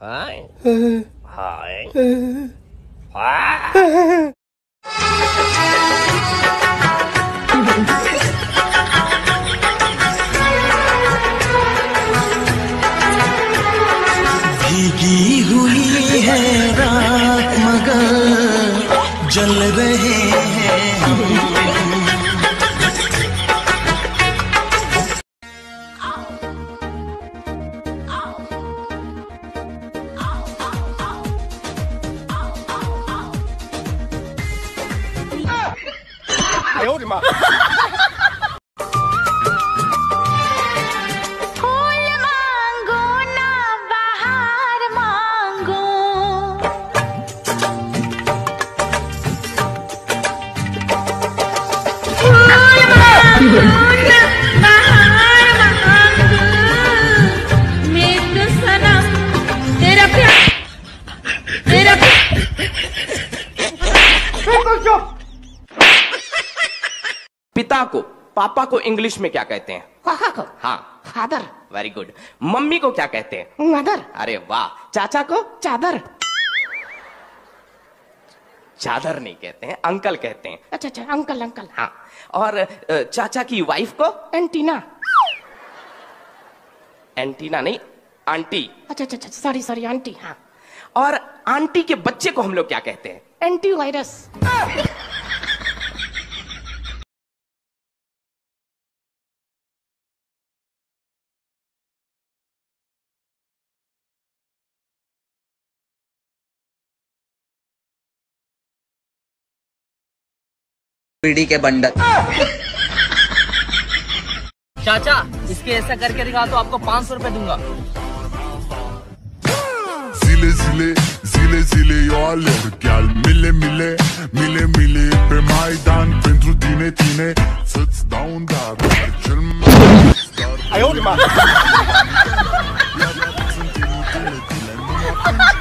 हाय हाय हाय। भीगी हुई है रात मगर जल रहे हैं हम। फूल मांगो ना बाहर मांगो, फूल मांगो ना बाहर मांगो, मैं तो सनम तेरा प्यार पिता को पापा को इंग्लिश में क्या कहते हैं? पापा को हाँ, फादर, वेरी गुड। मम्मी को क्या कहते हैं? मदर, अरे वाह। चाचा को? चादर। चादर नहीं कहते हैं, अंकल कहते हैं। अच्छा अच्छा, अंकल अंकल। हाँ, और चाचा की वाइफ को? एंटीना। एंटीना नहीं, आंटी। अच्छा अच्छा, सॉरी सॉरी, आंटी। हाँ। और आंटी के बच्चे को हम लोग क्या कहते हैं? Anti virus. बीड़ी के बंडल। चाचा, इसके ऐसा करके दिखा तो आपको 500 रुपए दूंगा। Zile zile, zile zile, eu alerg chiar mile mile, mile mile pe Maidan pentru tine, tine, să-ți dau un dar, dar cel mai dar. Ai,